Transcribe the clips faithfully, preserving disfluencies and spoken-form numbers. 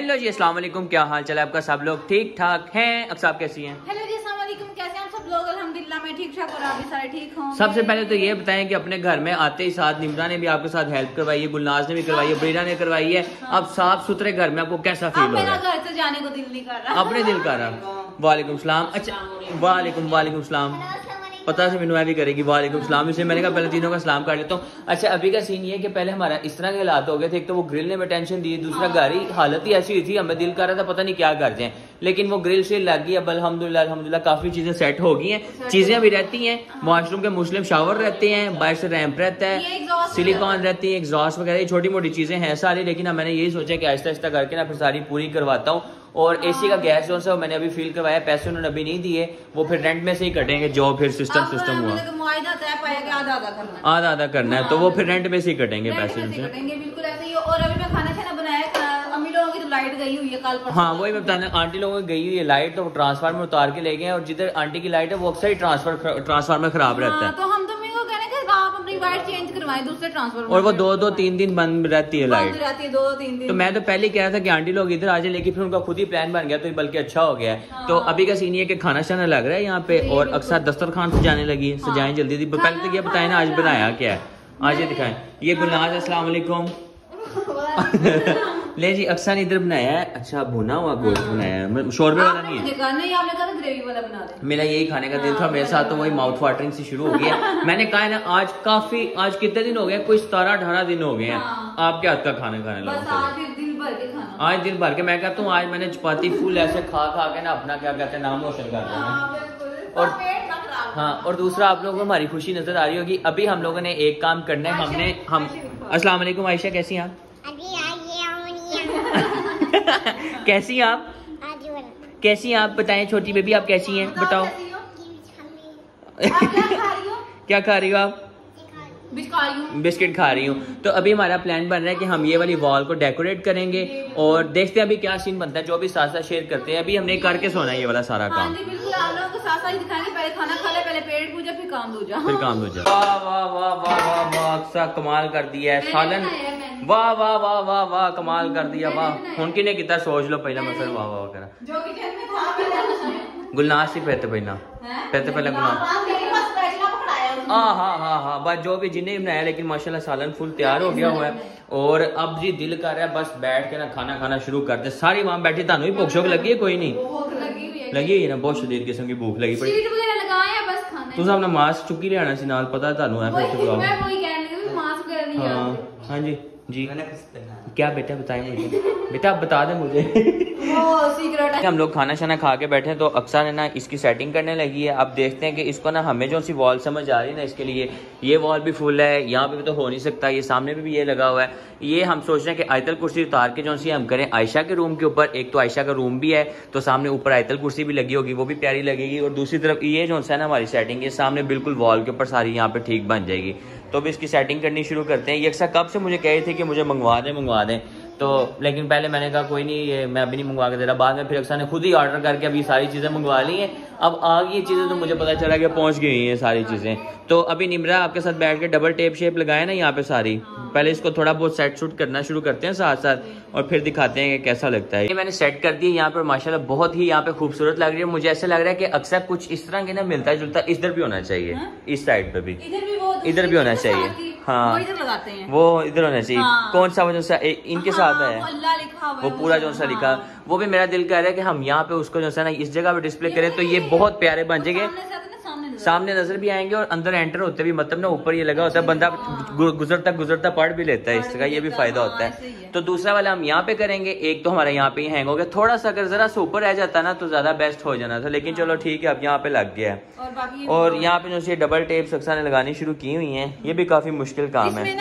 Hello जी, अस्सलाम वालेकुम। क्या हाल चाल है आपका? सब लोग ठीक ठाक हैं? अक्सर आप कैसी हैं? हेलो जी, अस्सलाम वालेकुम। कैसे हैं आप सब लोग? अल्हम्दुलिल्लाह मैं ठीक ठाक और आप भी सारे ठीक हों। सबसे पहले तो ये बताएं कि अपने घर में आते ही साथ निम्रा ने भी आपके साथ हेल्प करवाई है, गुलनाज ने भी करवाई है, ब्रीना ने करवाई है। हाँ। अब साफ सुथरे घर में आपको कैसा फील हो रहा है? घर से जाने को दिल नहीं कर रहा। अपने दिल कर रहा। वालेकुम सलाम। अच्छा, वालेकुम वालेकुम सलाम। पता से मैंने भी करेगी वालेकुम सलाम, इसलिए मैंने कहा पहले तीनों का सलाम कर लेता हूँ। अच्छा, अभी का सीन ये है कि पहले हमारा इस तरह के हालात हो गए थे। एक तो वो ग्रिल ने में टेंशन दी, दूसरा गाड़ी हालत ही ऐसी हुई थी, हमें दिल कर रहा था पता नहीं क्या कर जाए, लेकिन वो ग्रिल से लग गई। अब अल्हम्दुलिल्लाह अल्हम्दुलिल्लाह काफी चीजें सेट हो गई हैं, चीजें भी रहती हैं। वॉशरूम के मुस्लिम शावर रहते हैं, बाहर से रैंप रहता है, सिलिकॉन रहती है, एग्जॉस्ट वगैरह छोटी मोटी चीजें हैं सारी। लेकिन मैंने यही सोचा कि आहिस्ता आहिस्ता करके ना फिर सारी पूरी करवाता हूँ। और एसी का गैस जो है मैंने अभी फील करवाया, पैसे उन्होंने अभी नहीं दिए, वो फिर रेंट में से ही कटेंगे जो फिर सिस्टम सिस्टम हुआ आधा आधा करना है, तो वो फिर रेंट में से ही कटेंगे पैसे उनसे। बिल्कुल ऐसे ही। और अभी मैं खाना खाना बनाया, अम्मी लोगों की तो लाइट गई हुई है कल परसों। हाँ वही मैं बताना, आंटी लोगों की गई हुई है लाइट, तो ट्रांसफार्मर उतार के ले गए। और जिधर आंटी की लाइट है वो अक्सर ही ट्रांसफर ट्रांसफार्मर खराब रहता है, तो हम तो मेरे को कहने कि आप अपनी लाइट चेंज करवाएं दूसरे ट्रांसफार्मर। और वो दो दो तीन दिन बंद रहती है लाइट, रहती है दो तीन दिन। तो मैं तो पहले कह रहा था कि आंटी लोग इधर आ जाए, लेकिन फिर उनका खुद ही प्लान बन गया, तो बल्कि अच्छा हो गया है। हाँ। तो अभी का सीन ये कि खाना शाना लग रहा है यहाँ पे, और अक्सर दस्तरखान सजाने लगी है। हाँ। सजाएं जल्दी। पहले तो ये बताए ना आज बनाया क्या है, आज ये दिखाएं। ये गुलनाज, अस्सलाम वालेकुम। ले जी, अक्सर ने इधर बनाया है। अच्छा, भुना हुआ गोश्त बनाया है, शोरबे वाला नहीं है। नहीं, आपने कहा ग्रेवी वाला बना दे। मेरा यही खाने का दिल था, मेरे साथ तो वही माउथ वाटरिंग से शुरू हो गया। मैंने कहा ना आज काफी, आज कितने दिन हो गए, कोई सतारह अठारह दिन हो गए हैं आपके हाथ का खाना खाने लगा। आज दिल भर के खाना, आज दिल भर के। मैं कहता हूँ आज मैंने चपाती फुल ऐसे खा खा के ना अपना क्या कहते हैं नाम रोशन कर दिया। और हाँ, और दूसरा आप लोगों को हमारी खुशी नजर आ रही होगी। अभी हम लोगों ने एक काम करना है, हमने हम अस्सलाम वालेकुम आयशा, कैसी हैं आप? कैसी हैं आप? कैसी हैं आप बताएं? छोटी बेबी आप कैसी हैं बताओ? क्या खा रही हो आप? बिस्किट खा रही हूँ। तो अभी हमारा प्लान बन रहा है कि हम ये वाली वॉल को डेकोरेट करेंगे, और देखते हैं अभी क्या सीन बनता है, जो भी साथ साथ शेयर करते हैं। अभी हमने करके सोना है ये वाला सारा काम। पहले खाना खा ले, पहले पेट पूजा, फिर काम दूजा। फिर काम दूजा। वाह वाह वाह वाह वाह वाह, अक्सा कमाल कर दिया है। सालन वाह वाह वाह वाह वाह, कमाल कर दिया। वाह हुन किने कितना सोच लो पहला मसल। वाह वाह करा गुलनाज से पहले पहला पहले पहले गुलनाज। हाँ हाँ हाँ हाँ, बस जो भी जिन्हें बनाया, लेकिन माशाल्लाह सालन फुल तैयार हो गया हुआ है। और अब जी दिल कर रहा है बस बैठ के ना खाना खाना शुरू कर दे। सारी वहां बैठी, थानू भी भूख शोक लगी है? कोई नहीं लगी हुई है ना, बहुत शदीद किस्म की भूख लगी पड़ी। तुम अपना मास्क चुकी ले आना सी नाल, पता है थानू है फिर। हाँ हाँ जी जी, क्या बेटा बताएं मुझे, बेटा आप बता दें मुझे। सीक्रेट। हम लोग खाना शाना खा के बैठे हैं, तो अक्सर है ना इसकी सेटिंग करने लगी है। अब देखते हैं कि इसको ना हमें जो सी वॉल समझ आ रही है ना, इसके लिए ये वॉल भी फुल है, यहाँ पे भी तो हो नहीं सकता, ये सामने पे भी ये लगा हुआ है। ये हम सोच रहे हैं कि आयतल कुर्सी उतार के जो सी हम करें आयशा के रूम के ऊपर। एक तो आयशा का रूम भी है, तो सामने ऊपर आयतल कुर्सी भी लगी होगी, वो भी प्यारी लगेगी। और दूसरी तरफ ये जो है ना हमारी सेटिंग, ये सामने बिल्कुल वॉल के ऊपर सारी यहाँ पे ठीक बन जाएगी। तो अब इसकी सेटिंग करनी शुरू करते हैं। ये अक्सर कब से मुझे कह रही थी कि मुझे मंगवा दें मंगवा दें, तो लेकिन पहले मैंने कहा कोई नहीं, ये मैं अभी नहीं मंगवा के दे रहा। बाद में फिर अक्सर ने खुद ही ऑर्डर करके अभी सारी चीज़ें मंगवा ली हैं। अब आ गई चीज़ें, तो मुझे पता चला कि पहुंच गई हैं सारी चीज़ें। तो अभी निम्रा आपके साथ बैठ के डबल टेप शेप लगाए ना यहाँ पे सारी, पहले इसको थोड़ा बहुत सेट शूट करना शुरू करते हैं साथ साथ, और फिर दिखाते हैं कि कैसा लगता है। ये मैंने सेट कर दिया यहाँ पर, माशाल्लाह बहुत ही यहाँ पे खूबसूरत लग रही है। मुझे ऐसा लग रहा है कि अक्सर कुछ इस तरह के ना मिलता जुलता इधर भी होना चाहिए, इस साइड पे भी इधर भी होना चाहिए। हाँ वो इधर लगाते हैं, वो इधर होना चाहिए। हाँ। कौन सा वजह से इनके हाँ, साथ है वो, लिखा वो पूरा जो सा लिखा, वो भी मेरा दिल कह रहा है कि हम यहाँ पे उसको जो है ना इस जगह पे डिस्प्ले करें, तो ये बहुत प्यारे बन जाएंगे, सामने नजर भी आएंगे, और अंदर एंटर होते भी मतलब ना ऊपर ये लगा होता है, बंदा गुजरता गुजरता पढ़ भी लेता है, इसका ये भी फायदा होता है। तो दूसरा वाला हम यहाँ पे करेंगे। एक तो हमारा यहाँ पे ही हैंग हो गया, थोड़ा सा अगर जरा सा ऊपर रह जाता ना तो ज्यादा बेस्ट हो जाना था, लेकिन चलो ठीक है अब यहाँ पे लग गया है। और यहाँ पे जो डबल टेप सक्सा ने लगानी शुरू की हुई है, ये भी काफी मुश्किल काम है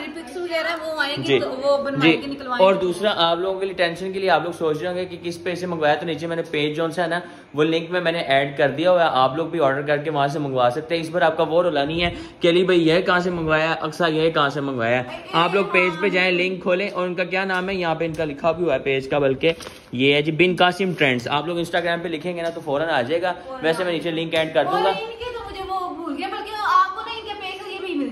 जी जी। और दूसरा आप लोगों के लिए टेंशन के लिए आप लोग सोच रहे होंगे कि किस पेज से मंगवाया, तो नीचे मैंने पेज जो है ना वो लिंक में मैंने ऐड कर दिया हुआ है, आप लोग भी ऑर्डर करके वहां से मंगवा सकते हैं। इस पर आपका वो रोला नहीं है कि अली भाई यह कहाँ से मंगवाया, अक्सर यह कहाँ से मंगवाया। आप लोग पेज पे जाएं, लिंक खोलें, और उनका क्या नाम है यहाँ पे इनका लिखा भी हुआ है पेज का, बल्कि ये है जी बिन कासिम ट्रेंड्स। आप लोग इंस्टाग्राम पे लिखेंगे ना तो फौरन आ जाएगा, वैसे मैं नीचे लिंक ऐड कर दूंगा।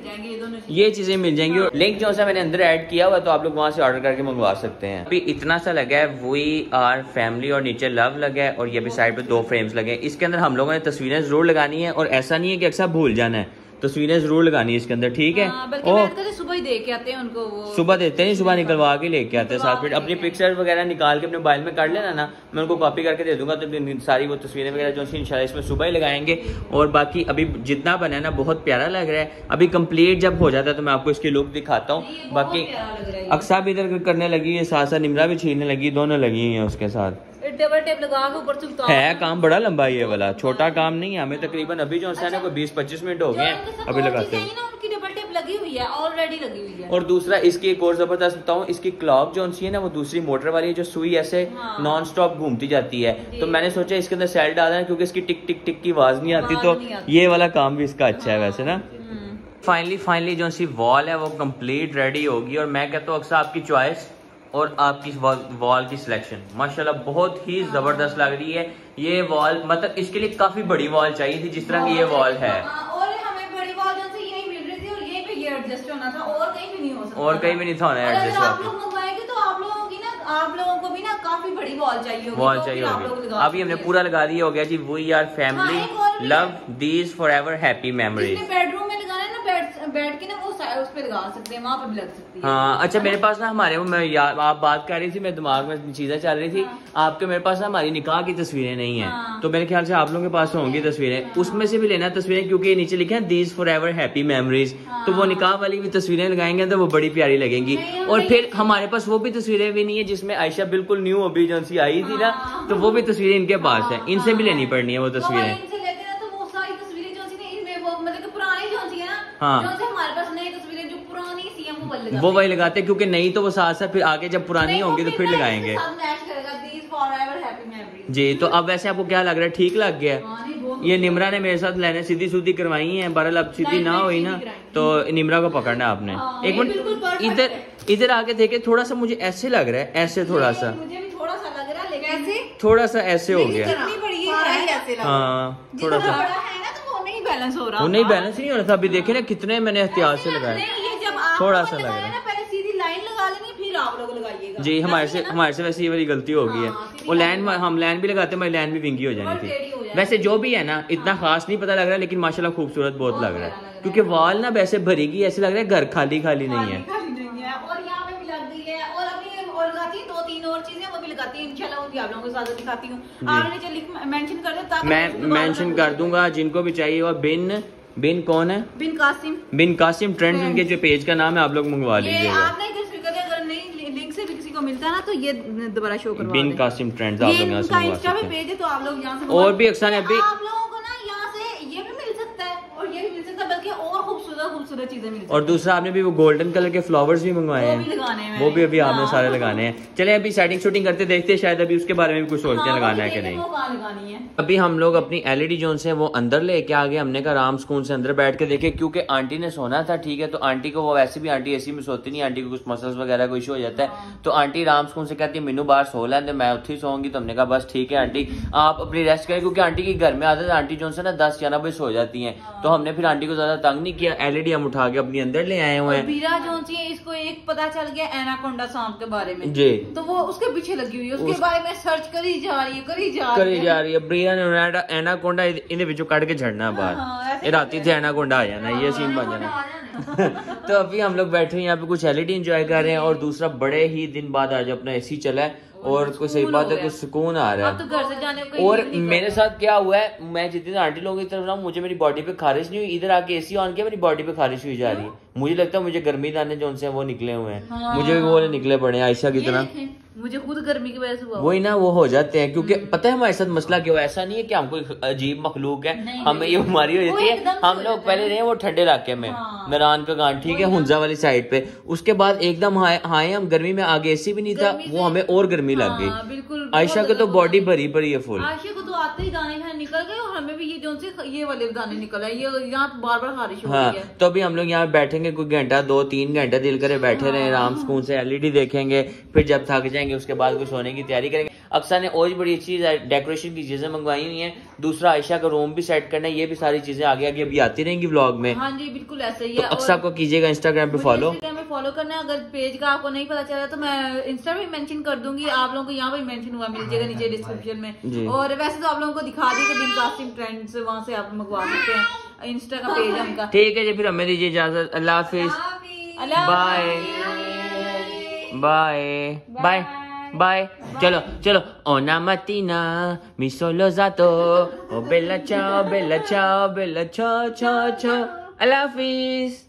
दोनों ये चीजें मिल जाएंगी। और लिंक जो सा मैंने अंदर ऐड किया हुआ, तो आप लोग वहाँ से ऑर्डर करके मंगवा सकते हैं। अभी इतना सा लगा है वी आर फैमिली और नीचे लव लगा है और ये भी साइड पे दो फ्रेम्स लगे हैं। इसके अंदर हम लोगों ने तस्वीरें जरूर लगानी है और ऐसा नहीं है कि अक्सर भूल जाना है, तस्वीरें जरूर लगानी है इसके अंदर, ठीक है। और सुबह ही दे के आते हैं उनको, वो सुबह देते हैं, सुबह निकलवा के लेके आते हैं साथ में। अपनी पिक्चर वगैरह निकाल के अपने मोबाइल में कर लेना ना, मैं उनको कॉपी करके दे दूंगा, तो सारी वो तस्वीरें वगैरह जो इंशाल्लाह इसमें सुबह ही लगाएंगे। और बाकी अभी जितना बना है ना बहुत प्यारा लग रहा है। अभी कंप्लीट जब हो जाता है तो मैं आपको इसकी लुक दिखाता हूँ। बाकी अक्सा भी इधर करने लगी है, साथ साथ निमरा भी छीनने लगी, दोनों लगी हुई है उसके साथ। डबल टेप लगा के ऊपर से उतार है काम बड़ा लंबा ये वाला, छोटा काम नहीं है। हमें तकरीबन अभी जो है ना कोई बीस पच्चीस मिनट हो गए हैं अभी लगाते हैं। उनकी डबल टेप लगी हुई है, ऑलरेडी लगी हुई है। और दूसरा इसकी एक और जबरदस्त बताऊं, इसकी क्लॉक जो है ना वो दूसरी मोटर वाली है, जो सुई ऐसे हाँ। नॉन स्टॉप घूमती जाती है। तो मैंने सोचा इसके अंदर सेल डालना है, क्योंकि इसकी टिक टिक टिक की आवाज नहीं आती, तो ये वाला काम भी इसका अच्छा है वैसे ना। फाइनली फाइनली जो सी वॉल है वो कंप्लीट रेडी होगी। और मैं कहता हूँ अक्सर आपकी चॉइस और आपकी वॉल की सिलेक्शन माशाल्लाह बहुत ही जबरदस्त लग रही है। ये वॉल मतलब इसके लिए काफी बड़ी वॉल चाहिए थी, जिस तरह की ये वॉल है। और हमें बड़ी वॉल जो से यही मिल रही थी और यही पे ये एडजस्ट होना था, और कहीं भी नहीं हो सकता, और कहीं भी नहीं था एडजस्ट। आप लोग मंगवाएंगे तो आप लोगों की ना, आप लोगों को भी ना काफी बड़ी वॉल चाहिए होगी, वॉल चाहिए होगी। अभी हमने पूरा लगा दिया हो गया जी। We are family love these forever happy memories. Bedroom में लगाना है ना, बेड बेड के ना वो उस पे लगा सकते हैं, वहाँ पे भी लग सकती है। हाँ अच्छा, मेरे पास ना हमारे मैं यार आप बात कर रही थी, मेरे दिमाग में चीजें चल रही थी। हाँ। आपके मेरे पास ना हमारी निकाह की तस्वीरें नहीं है। हाँ। तो मेरे ख्याल से आप लोगों के पास होंगी तस्वीरें। हाँ। उसमें से भी लेना तस्वीरें, क्योंकि नीचे लिखे हैं these forever happy memories. तो वो निकाह वाली भी तस्वीरें लगाएंगे तो वो बड़ी प्यारी लगेंगी। और फिर हमारे पास वो भी तस्वीरें भी नहीं है जिसमें आयशा बिल्कुल न्यू अभी जो सी आई थी ना, तो वो भी तस्वीरें इनके पास है, इनसे भी लेनी पड़नी है वो तस्वीरें। हाँ वो वही लगाते हैं, क्योंकि नहीं तो वो साथ साथ फिर आगे जब पुरानी होंगी तो फिर लगाएंगे जी। तो अब वैसे आपको क्या लग रहा है, ठीक लग गया? ये निमरा ने मेरे साथ लाइनें सीधी सूधी करवाई हैं, बहरहाल अब सीधी ना हुई ना तो निमरा को पकड़ना आपने। एक मिनट इधर इधर आके देखे, थोड़ा सा मुझे ऐसे लग रहा है, ऐसे थोड़ा सा थोड़ा सा ऐसे हो गया। हाँ थोड़ा सा बैलेंस हो रहा, वो नहीं बैलेंस नहीं हो रहा था। अभी देखे ना कितने मैंने एहतियात से लगाया, थोड़ा सा लग रहा है। पहले सीधी लाइन लगा लेनी, फिर आप लोग लगाइएगा जी। हमारे से हमारे से वैसे ये वाली गलती हो गई है। वो लाइन हम लाइन भी लगाते हैं, हमारी लाइन भी विंगी हो जानी थी। वैसे जो भी है ना इतना खास नहीं पता लग रहा है, लेकिन माशाल्लाह खूबसूरत बहुत लग रहा है, क्योंकि वॉल ना वैसे भरी गई, ऐसे लग रहा है घर खाली खाली नहीं है। और यहाँ पे भी लग गई है, और अभी और लगाती है दो तीन और चीजें वो भी लगाती है इंशाल्लाह, वो भी आप लोगों को ज्यादा दिखाती हूँ। आपने जो मेंशन कर दिया, मैं मेंशन कर दूंगा जिनको भी चाहिए। और बिन बिन कौन है? बिन कासिम बिन कासिम ट्रेंड्स उनके जो पेज का नाम है, आप लोग मंगवा लीजिएगा। आपने अगर नहीं लिंक से भी किसी को मिलता है ना तो ये दोबारा शो करवा बिन कासिम ट्रेंड्स आप लोग यहाँ से मंगवा सकते हैं। पेज है तो आप लोग यहाँ से। और भी अक्सर अभी आप लोगों को ना यहाँ से ये भी मिल सकता है और ये भी मिल सकता है, बल्कि और खूबसूरत खूबसूरत चीजें मिल सकती है। और दूसरा आपने भी वो गोल्डन कलर के फ्लावर्स भी मंगवाए हैं, वो भी अभी आपने सारे लगाने हैं। चले अभी सेटिंग शूटिंग करते देखते हैं, शायद अभी उसके बारे में भी कुछ सोचते हैं लगाना है कि नहीं। अभी हम लोग अपनी एलईडी जोन से वो अंदर लेके आ गए। हमने कहा आराम सुकून से अंदर बैठ के देखे, क्योंकि आंटी ने सोना था, ठीक है। तो आंटी को वो वैसे भी आंटी एसी में सोती नहीं, आंटी को कुछ मसल्स वगैरह को इशू हो जाता है। तो आंटी आराम सुकून से कहती है मीनू बाहर सो लेंदे, मैं उठी ही सोऊंगी। तो हमने कहा बस ठीक है आंटी आप अपनी रेस्ट करें, क्योंकि आंटी की घर में आदत है, आंटी जो है ना दस ग्यारह बजे सो जाती है। तो हमने फिर आंटी को ज्यादा तंग नहीं किया, एलईडी हम उठा के अपनी अंदर ले आए हुए हैं। बीरा जो है इसको एक पता चल गया एनाकोंडा सांप के बारे में जी, तो वो उसके पीछे लगी हुई है, उसके बारे में सर्च करी जा रही है करी जा रही करी जा रही है। बीरा ने एनाकोंडा इन्हें विचों कट के झड़ना बाहर, ये राती थे एनाकोंडा आ जाना, ये सीन बन जाना। तो अभी हम लोग बैठे हैं यहाँ पे कुछ एलईडी एंजॉय कर रहे हैं। और दूसरा बड़े ही दिन बाद आज अपना एसी चला है और कुछ सही बात है, कुछ सुकून आ रहा है। तो घर से जाने को और मेरे साथ क्या हुआ है, मैं जितने आंटी लोगों की तरफ रहा हूँ, मुझे मेरी बॉडी पे खारिश नहीं हुई। इधर आके एसी ऑन किया, मेरी बॉडी पे खारिश हुई जा रही है। मुझे लगता है मुझे गर्मी दाने जो उनसे वो निकले हुए हैं। हाँ। मुझे भी वो निकले पड़े आयशा की तरह। मुझे खुद गर्मी की वजह से हुआ वही ना, वो हो जाते हैं। क्योंकि पता है हमारे साथ मसला क्या हुआ, ऐसा नहीं है कि हम कोई अजीब मखलूक है, हमें ये बीमारी हो जाती है। हम लोग पहले रहे वो ठंडे इलाके में, नारायण का गांव, ठीक है, हुंजा वाली साइड पे। उसके बाद एकदम आए हम गर्मी में, आगे एसी भी नहीं था, वो हमें और गर्मी लग गई। आयशा को तो बॉडी भरी भरी है फुल। आयशा को तो आते ही दाने शाने निकल गए और हमें भी ये जो से ये वाले दाने निकल आए, ये यहाँ बार बार खारिश हो हाँ, रही है। तो अभी हम लोग यहाँ बैठेंगे कोई घंटा दो तीन घंटे दिल करे बैठे रहे आराम सुकून से, एलईडी देखेंगे, फिर जब थक जाएंगे उसके बाद कोई सोने की तैयारी करेंगे। अक्सर ने और बड़ी चीज डेकोरेशन की चीजें मंगवाई हुई हैं, दूसरा आयशा का रूम भी सेट करना है, ये भी सारी चीजें आगे आगे अभी आती रहेंगी व्लॉग में। हाँ जी बिल्कुल ऐसे ही तो है। अक्सर को कीजिएगा इंस्टाग्राम पे फॉलो, इंस्टाग्राम पे फॉलो करना है। अगर पेज का आपको नहीं पता चला तो मैं इंस्टा पे मेंशन कर दूंगी, आप लोगों को यहाँ पे मेंशन हुआ मिल जाएगा नीचे डिस्क्रिप्शन में। और वैसे तो आप लोगों को दिखा दी बिन कास्टिंग ट्रेंड्स, वहाँ से आप मंगवा सकते हैं, इंस्टा का पेज है उनका। ठीक है जी, फिर हमें दीजिए इजाजत, अल्लाह हाफिज, बाय बाय बाय बाय। चलो चलो, ओना मतीना मी सोलो जातो, ओ बेला चाओ बेला चाओ बेला चाओ चाओ चाओ, अल्लाह हाफिज।